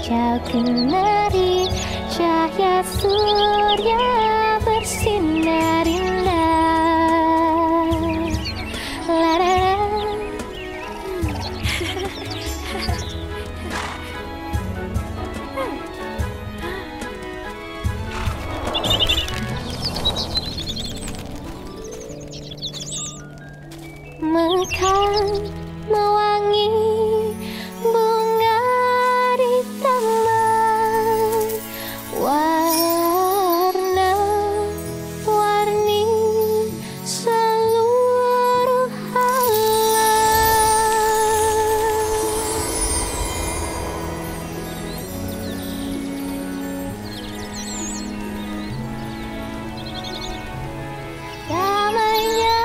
hijau kenari, cahaya surya bersinar indah. La la la. Mekar mewangi bunga di taman, warna-warni seluruh alam. Damainya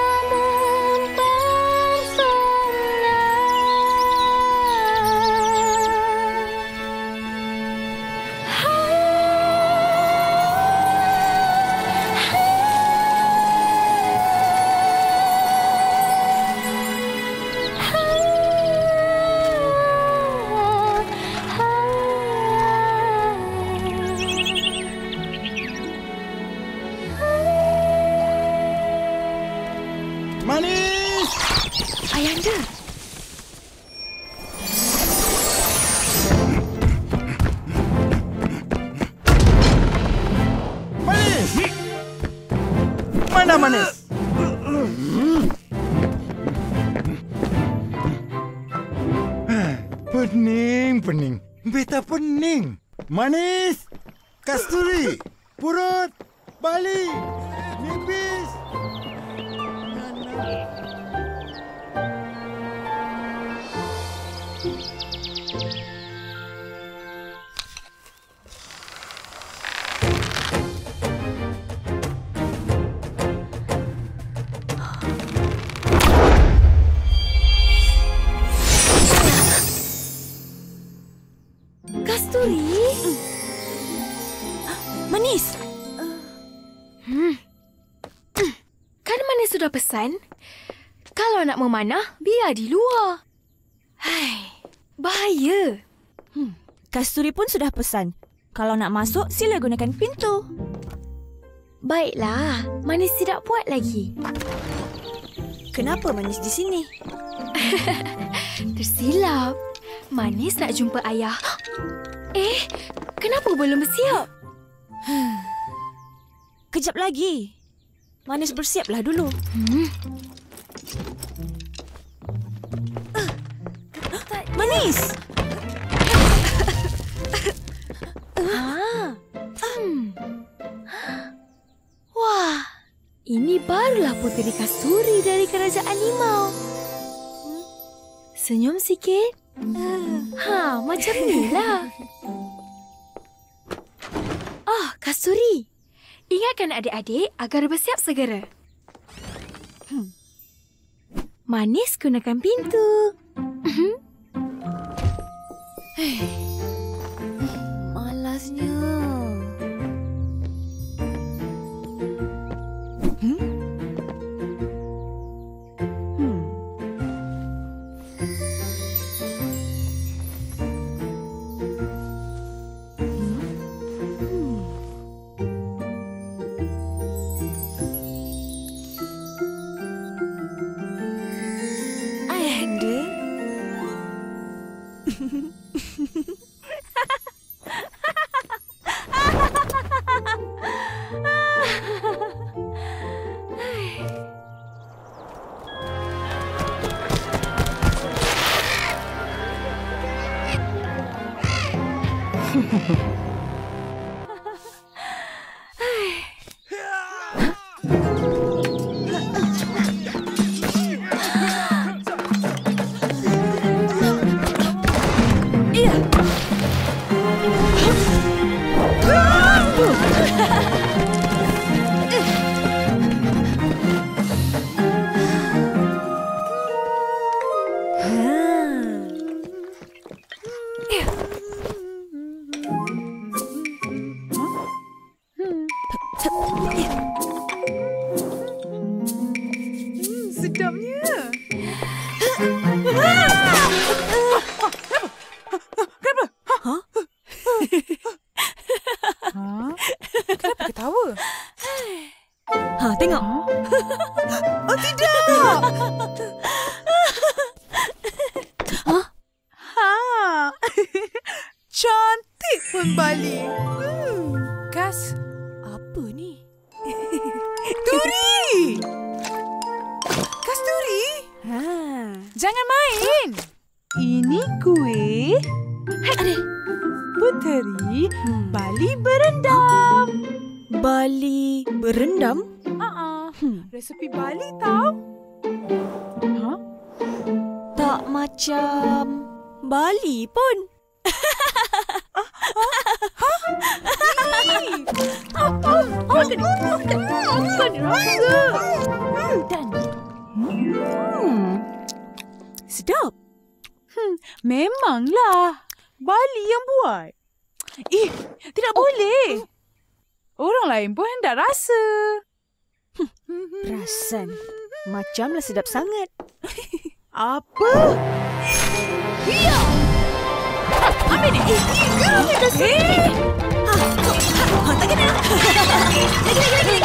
Manis! Ayanda. Manis! Mana Manis? Pening. Beta pening. Manis! Kasturi! Purut! Bali! Nipis! Kasturi. Manis. Kan Manis sudah pesan, kalau nak memanah, biar di luar. Hai, bahaya. Kasturi pun sudah pesan. Kalau nak masuk, sila gunakan pintu. Baiklah, Manis tidak puas lagi. Kenapa Manis di sini? Tersilap. Manis nak jumpa ayah. Kenapa belum bersiap? Kejap lagi. Manis bersiaplah dulu. Manis! Wah, ini barulah Puteri Kasturi dari Kerajaan Limau. Senyum sikit. Macam inilah. Kasturi. Ingatkan adik-adik agar bersiap segera. Manis gunakan pintu. Malasnya. Cantik pun Bali. Kas, Apa ni? Turi! Kasturi, Ha. jangan main. Ini kue Puteri Bali berendam. Bali berendam? Resepi Bali tahu? Tak macam Bali pun. Sedap. Memanglah Bali yang buat. Tidak boleh. Orang lain pun hendak rasa. Perasan. Macamlah sedap sangat. Apa? Hiya! Ambil ni. Ambil Kasturi. Tak kena. Lagi.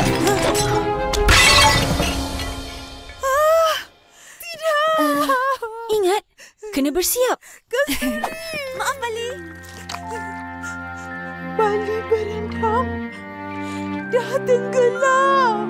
Ingat, kena bersiap. Maaf, Bali. Bali berendam. Dah tenggelam.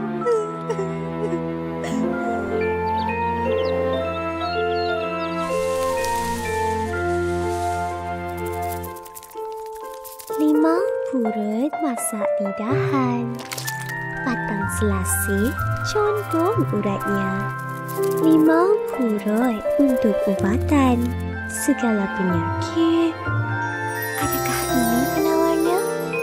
Limau purut masak lidahan. Batang selasih condong uratnya. Limau purut untuk ubatan segala penyakit. Adakah ini penawarnya?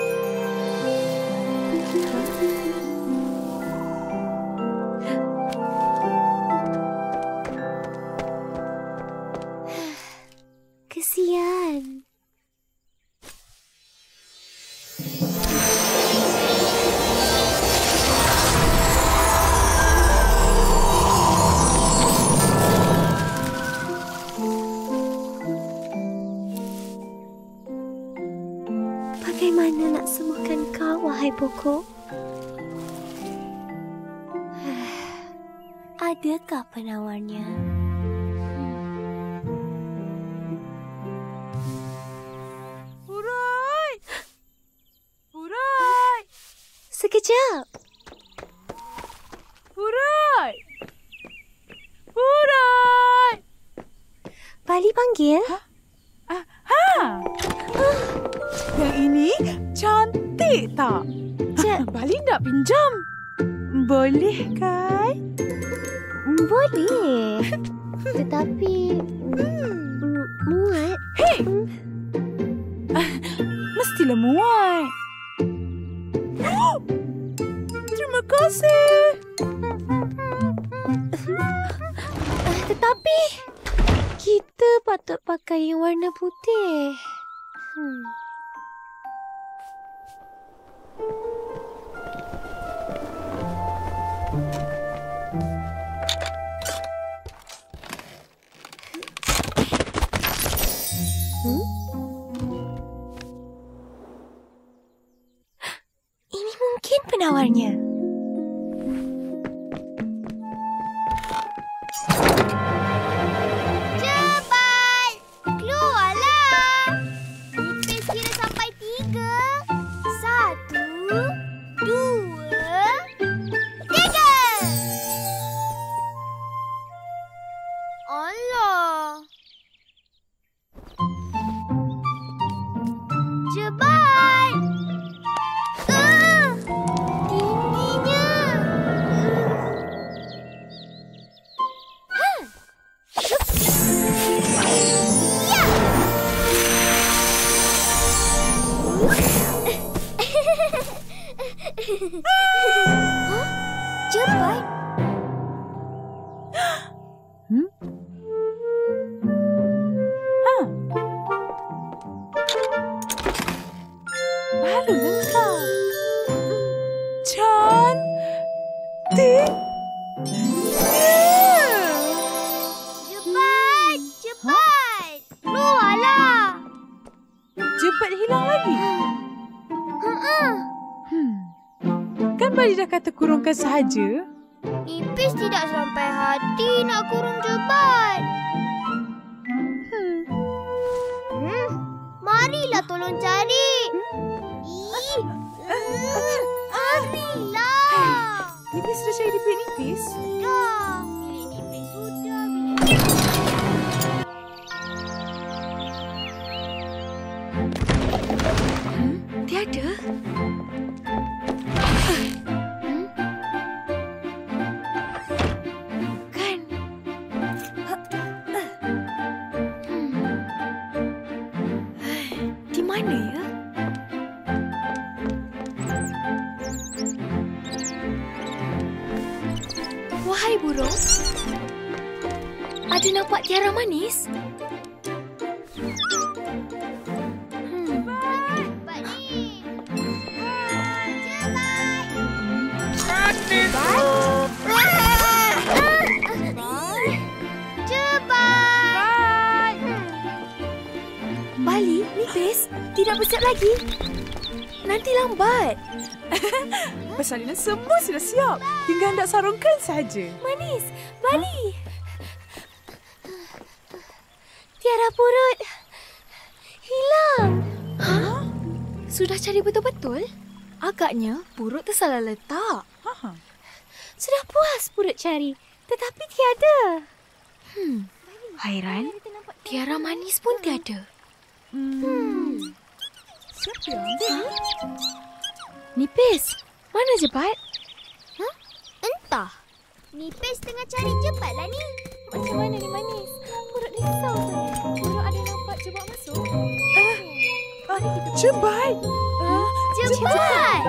Kesian. Bagaimana nak sembuhkan kau, wahai pokok? Adakah penawarnya? Purai! Purai! Sekejap. Purai! Purai! Bali panggil. Yang ini cantik tak? Bali nak pinjam. Boleh kan? Boleh. Tetapi muat. Hei! Mestilah muat. Terima kasih. Tetapi kita patut pakai yang warna putih. Ini mungkin penawarnya. Cepat! Keluarlah! Nipis kira sampai 3. 1, 2, 3! Allah! Cepat! Tingginya! Ya! Cepat! Baru lengkap. Cantik. Cepat! Cepat! Keluarlah! Cepat hilang lagi. Kan Bali dah kata kurungkan sahaja. Nipis tidak sampai hati nak kurung jebat. Larilah, tolong cari. Ih, larilah. Nipis sudah cari di bilik nipis? Dah. Bilik nipis sudah. Bilik Tiada. Kan? Di mana ya? Wahai burung, ada nampak tiara manis? cepat ni. Cepat. Bali, nipis, tidak bersiap lagi. Nanti lambat. Persalinan semua sudah siap. Tinggal hendak sarungkan saja. Manis, Bali. Tiara purut hilang. Hah? Sudah cari betul-betul? Agaknya purut tersalah letak. Ha. Sudah puas purut cari, tetapi tiada. Hairan, tiara manis pun tiada. Siapa yang ambil? Nipis, mana jebat? Entah. Nipis tengah cari cepatlah ni. Macam mana ni manis? Purut risau saya. Purut ada nampak jebat masuk. Cepat. Cepat.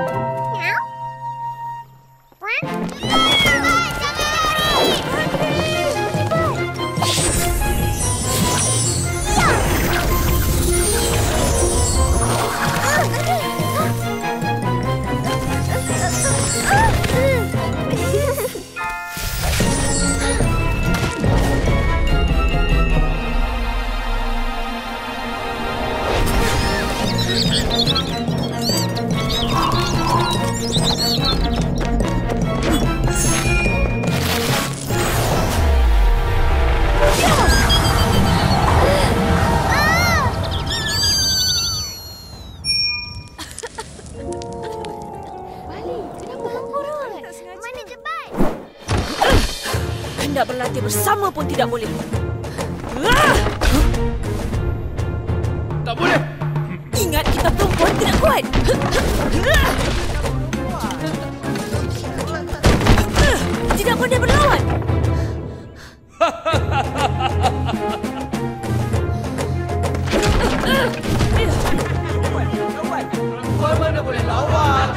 Mana cepat? Hendak berlatih bersama pun tidak boleh. Tak boleh. Ingat kita perempuan tidak kuat. Tidak boleh berlawan. Perempuan mana boleh lawan?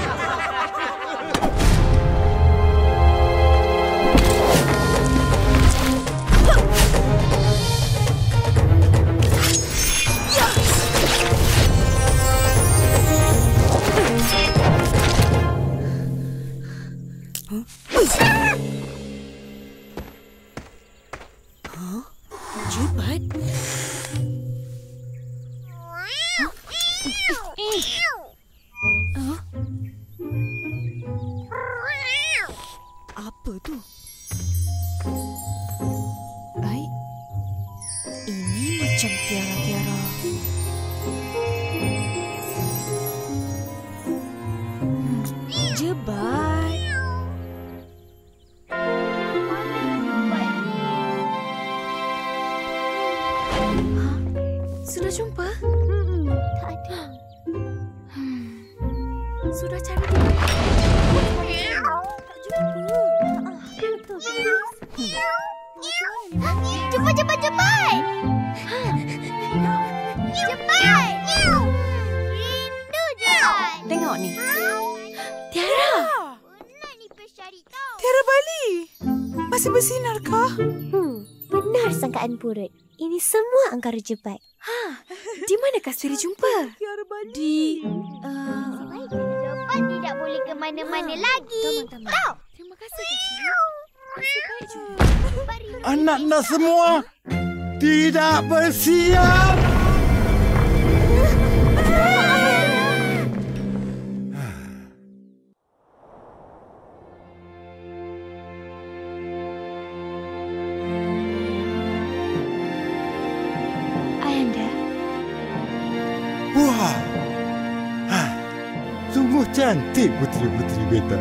Jebat. Apa tu? Baik. Ini macam tiara-tiara. Jebat. Sudah jumpa? Tak ada. Sudah cari di mana? Tak jumpa. Betul manis. Cepat, cepat, cepat. Cepat. Rindu cepat. Tengok ni. Tiara! Penat Nipis cari tahu. Tiara Bali. Masih bersinarkah? Benar sangkaan purut. Ini semua angkara jebat. Di mana Kasturi jumpa? Tiara Bali. Di... Cepat tidak boleh ke mana-mana lagi. Tahu? Terima kasih Kasturi. Nasib baik jumpa. Anak-anak semua tidak bersiap. Ayanda, Wah. Sungguh cantik puteri-puteri beta.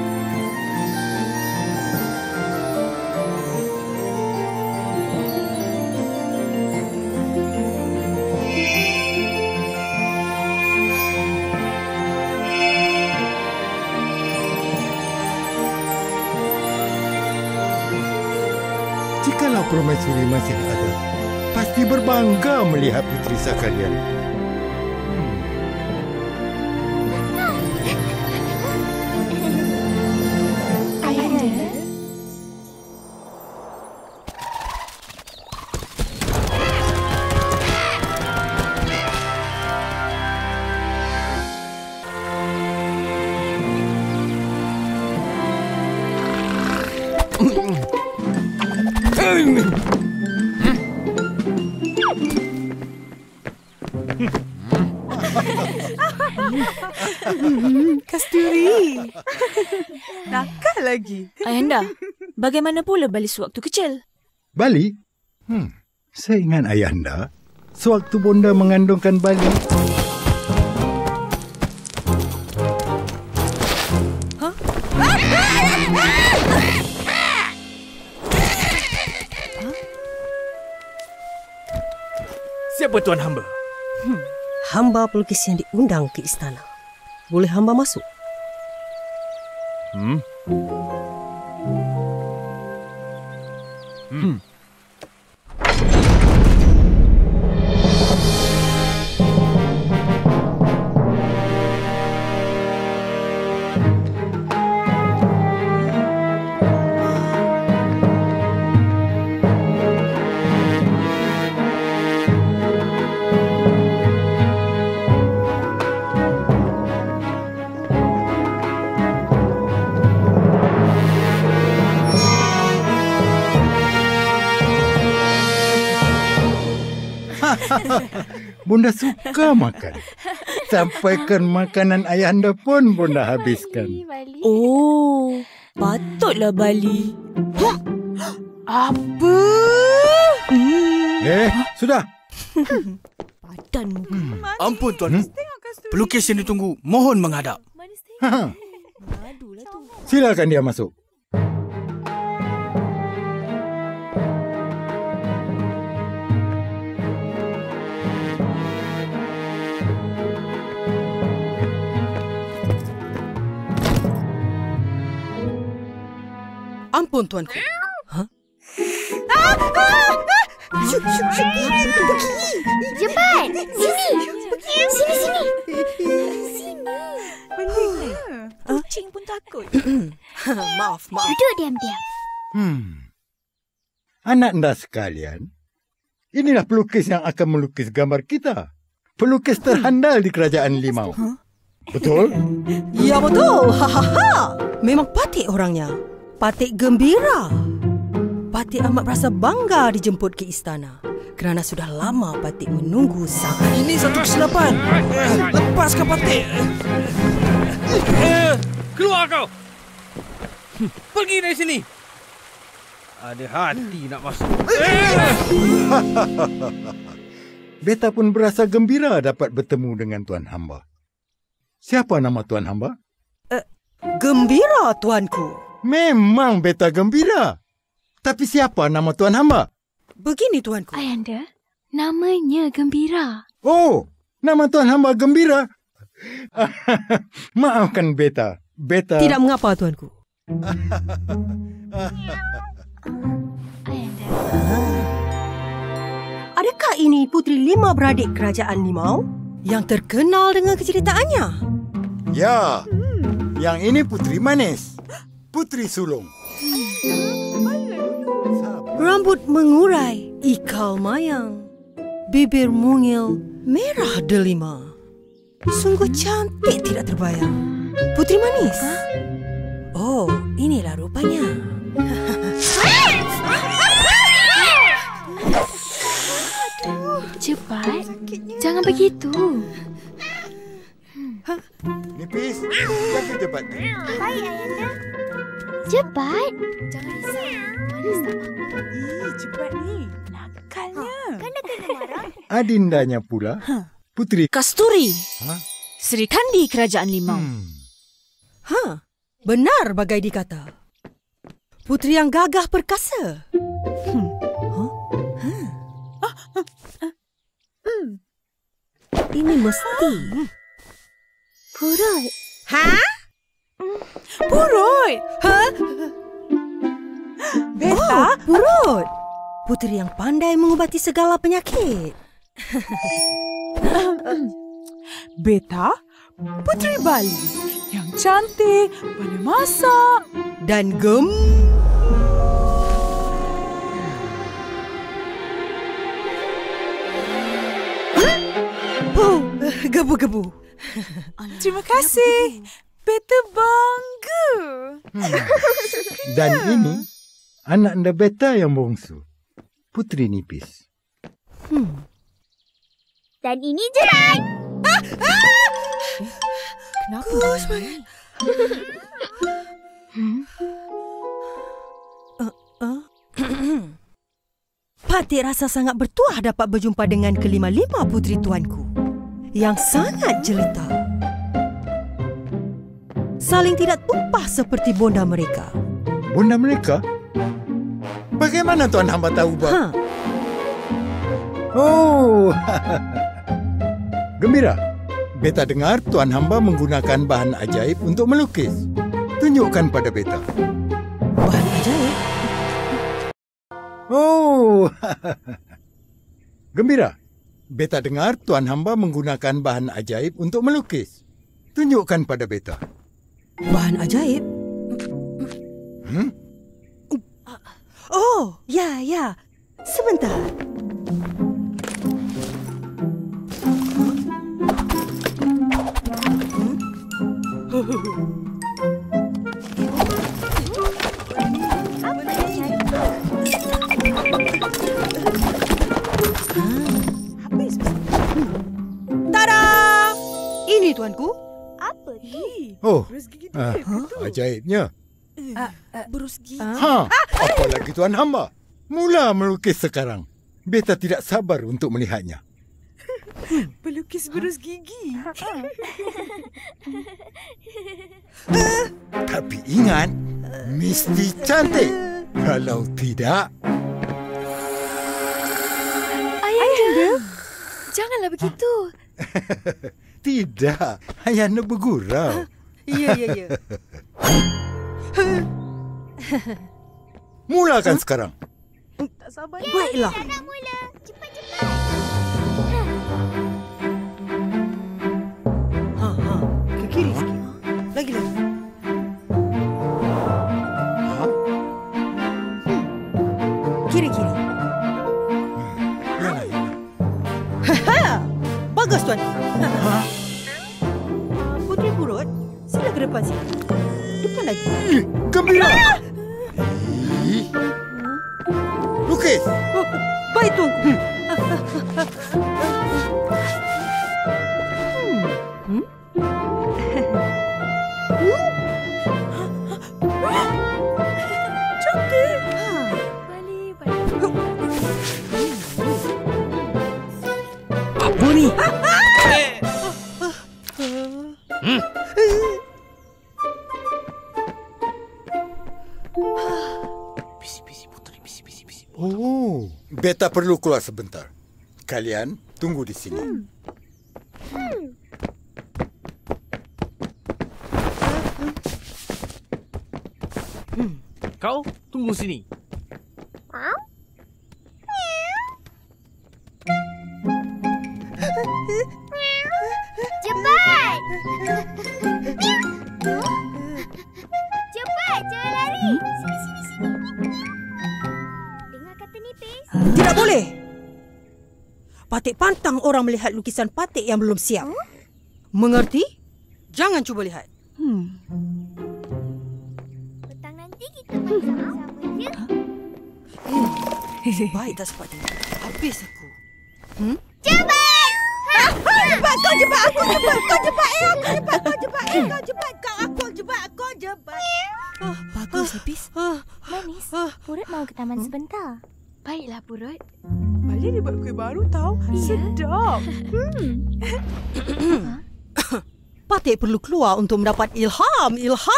Jikalau permaisuri masih ada, pasti berbangga melihat puteri sekalian. Kasturi. Nakal lagi. Ayanda, bagaimana pula Bali sewaktu kecil? Bali? Saya ingat ayahanda sewaktu bonda mengandungkan Bali. Siapa tuan hamba? Hamba pelukis yang diundang ke istana. Boleh hamba masuk? Bunda suka makan. Sampaikan makanan ayahanda pun bunda habiskan. Oh, patutlah Bali. Apa? Sudah. Padan muka. Ampun tuanku. Pelukis yang ditunggu, mohon menghadap. Madulah tu. Silakan dia masuk. Ampun tuanku. Cepat! Sini! Sini! Kucing pun takut. Maaf. Duduk diam-diam. Anak anda sekalian, inilah pelukis yang akan melukis gambar kita. Pelukis terhandal di Kerajaan Limau. Betul? Ya betul. Memang Patik orangnya. Patik gembira. Patik amat merasa bangga dijemput ke istana. Kerana sudah lama Patik menunggu sang. Ini satu kesilapan. Lepaskan Patik. Keluar kau. Pergi dari sini. Ada hati nak masuk. Beta pun berasa gembira dapat bertemu dengan tuan hamba. Siapa nama tuan hamba? Gembira tuanku. Memang beta gembira. Tapi siapa nama tuan hamba? Begini tuanku. Ayanda, namanya Gembira. Oh, nama tuan hamba Gembira. Maafkan beta. Tidak mengapa tuanku. Ayanda. Adakah ini puteri 5 beradik Kerajaan Limau yang terkenal dengan keceritaannya? Ya, yang ini puteri manis. Puteri sulung. Rambut mengurai, ikal mayang, bibir mungil, merah delima. Sungguh cantik tidak terbayang. Puteri manis. Oh, inilah rupanya. Cepat. Jangan begitu. Nipis, jaga cepat. Baik, Ayanda. Cepat. Jangan risau. Manis tak apa. Cepat ni. Nakalnya. Kan dah kena marah. Adindanya pula, Putri. Kasturi. Ha? Sri Kandi Kerajaan Limau. Benar bagai dikata. Putri yang gagah perkasa. Ini mesti. Purut. Purut! Beta? Purut. Putri yang pandai mengubati segala penyakit. Beta? Putri Bali. Yang cantik, pandai masak. Dan gebu-gebu. Terima kasih. Beta bangga. Dan ini anak anda Beta yang bongsu. Putri Nipis. Dan ini Jerat. Kenapa? Patik rasa sangat bertuah dapat berjumpa dengan kelima-lima putri tuanku yang sangat jelita. Saling tidak tumpah seperti bonda mereka. Bonda mereka? Bagaimana Tuan Hamba tahu, Bang? Oh, gembira. Beta dengar Tuan Hamba menggunakan bahan ajaib untuk melukis. Tunjukkan pada Beta. Bahan ajaib? Oh, gembira. Beta dengar Tuan Hamba menggunakan bahan ajaib untuk melukis. Tunjukkan pada Beta. Bahan ajaib? Oh, ya. Sebentar. Tada! Ini tuanku. Apa tu? Oh, ajaibnya. Berus gigi. Apalagi Tuan Hamba. Mula melukis sekarang. Beta tidak sabar untuk melihatnya. Pelukis berus gigi. Tapi ingat, mesti cantik. Kalau tidak... Ayahanda, janganlah begitu. Tidak, Ayahanda bergurau. Ya. Mulakan sekarang. Tak sabar. Baiklah. Nak mula. Cepat. Ke kiri sikit. Lagi. Kiri. Yalah. Bagus tuan. Putri Purut, sila ke depan sini. Depan lagi. Gembira. Lukis. Baik tuanku. Apa ni? Oh, Beta perlu keluar sebentar. Kalian tunggu di sini. Kau tunggu sini. Cepat! Cepat, jangan lari. Sini. Dengar kata Nipis. Tidak boleh. Patik pantang orang melihat lukisan Patik yang belum siap. Mengerti? Jangan cuba lihat. Petang nanti kita main sama-sama, ya? Baik tak sepatutnya. Habis aku. Cepat! Cepat, kau cepat, aku cepat. Kau cepat, aku cepat. Kau cepat, kau cepat. Aku cepat. Bagus, Nipis. Manis, Purut mau ke taman sebentar. Baiklah, Purut. Alia dia buat kuih baru tau. Sedap. Patik perlu keluar untuk mendapat ilham.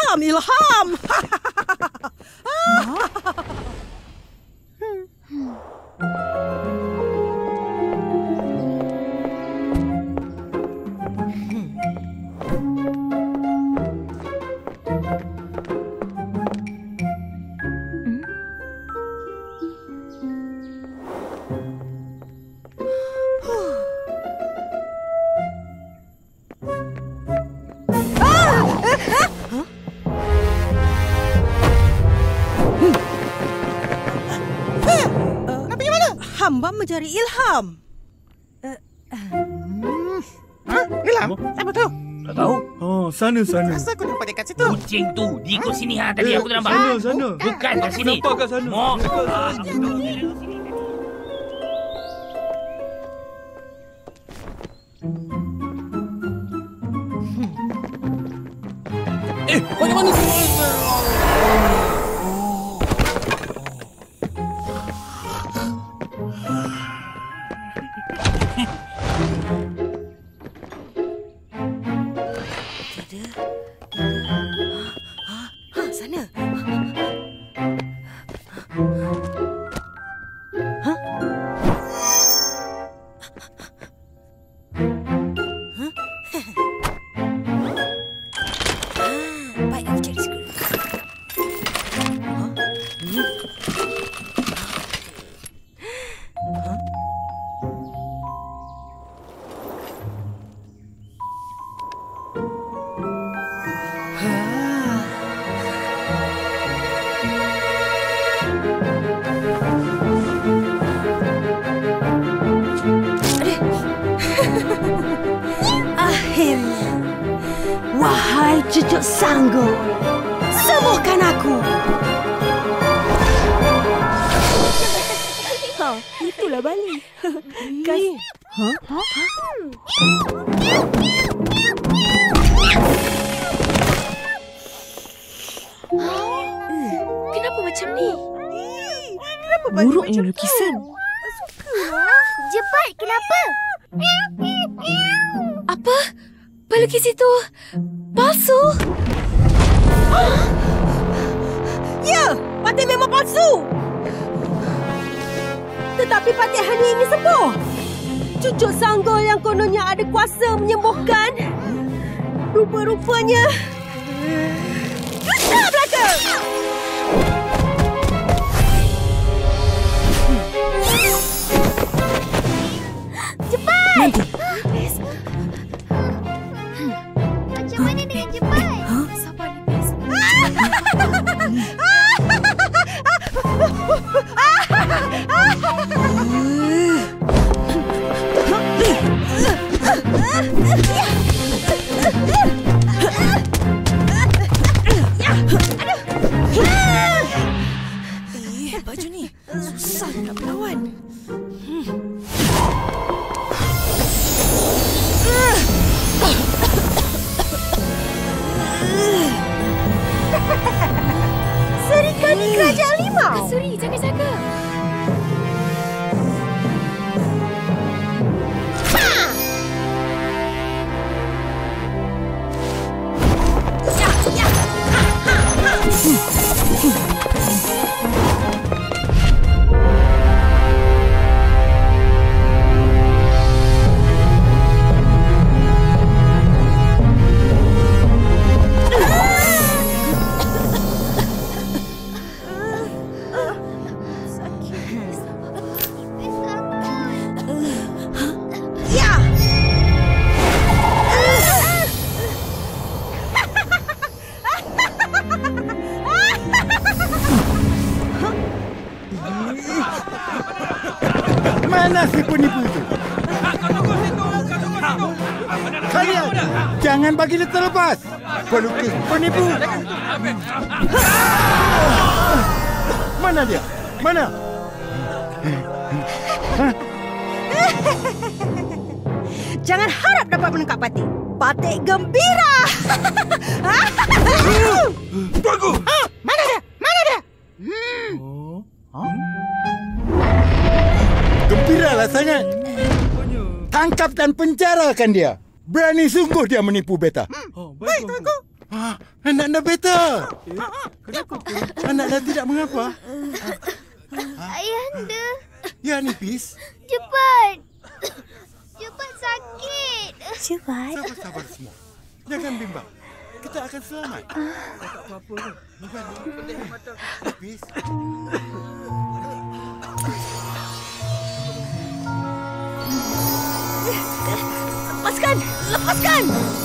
Hamba mencari ilham. Ilham? Apa tu? Tak tahu. Oh, sana. Rasa aku nampak dekat situ. Kucing tu di ikut sini tadi aku nampak. Sana. Bukan kat sini. Nampak kat sana. Mo. Bagaimana? Sana. Baik, aku cari segera. Akhirnya, wahai cucuk sanggul, sembuhkan aku. Itulah Bali. Kenapa macam ni? Kenapa Buruknya lukisan. Jebat, kenapa? Apa? Pelukis itu palsu? Ya, Patik memang palsu. Tetapi Patik hanya ingin sembuh. Cucuk sanggul yang kononnya ada kuasa menyembuhkan, rupa-rupanya dusta belaka. Cepat! Macam mana dengan cepat? Sabar ni, Bes. Baju ni susah nak berlawan. Serikandi Kerajaan Limau. Suri, jaga-jaga. Mana si penipu itu? Kalian jangan bagi dia terlepas. Pelukis penipu. Mana dia? Mana? Jangan harap dapat menangkap Patik. Patik gembira. Tunggu! Mana dia? ingat. Tangkap dan penjarakan dia. Berani sungguh dia menipu beta. Baik, Tuanku. Anak anda beta. Kenapa? Anak anda tidak mengapa? Ayahanda, Ya, Nipis. cepat. Cepat sakit. Cepat. Sabar semua. Jangan bimbang. Kita akan selamat. Tak apa-apa. Nipis. Lepaskan! Lepaskan!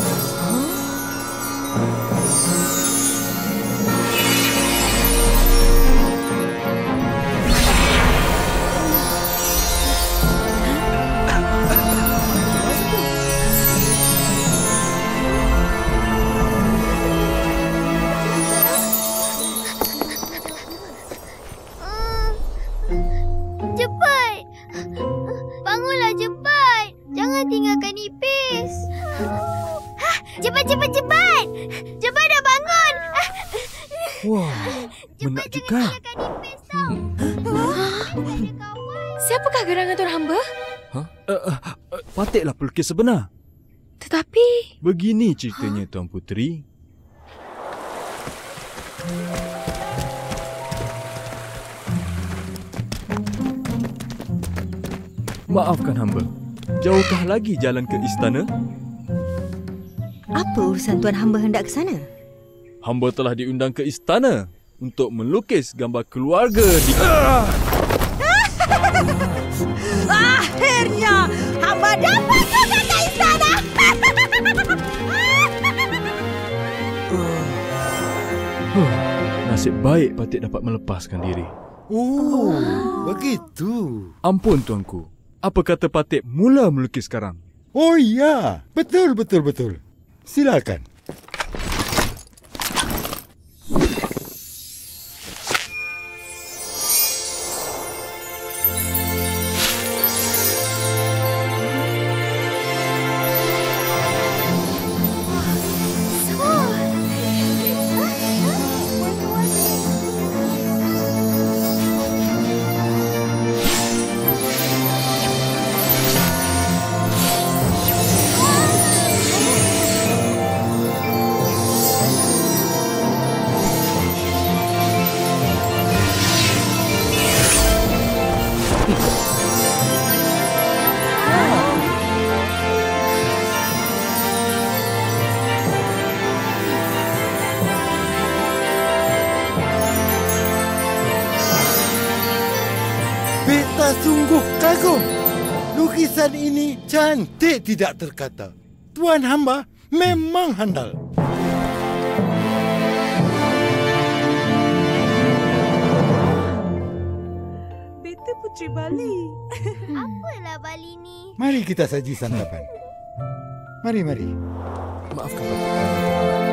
Cepat. Bangunlah cepat. Jangan tinggalkan Nipis. Cepat. Cepat dah bangun. Wah, menakjubkan. Tinggalkan Nipis tau. Siapakah gerangan Tuan Hamba? Patiklah pelukis sebenar. Tetapi... Begini ceritanya, Tuan Puteri. Maafkan hamba. Jauhkah lagi jalan ke istana? Apa urusan Tuan Hamba hendak ke sana? Hamba telah diundang ke istana untuk melukis gambar keluarga di... Akhirnya hamba dapat juga ke istana. Nasib baik Patik dapat melepaskan diri. Oh, begitu. Ampun tuanku. Apa kata Patik mula melukis sekarang? Oh ya, betul. Silakan. Beta sungguh kagum. Lukisan ini cantik tidak terkata. Tuan hamba memang handal. Beta Puteri Bali. Apalah Bali ni? Mari kita saji santapan. Mari. Maafkan Patik.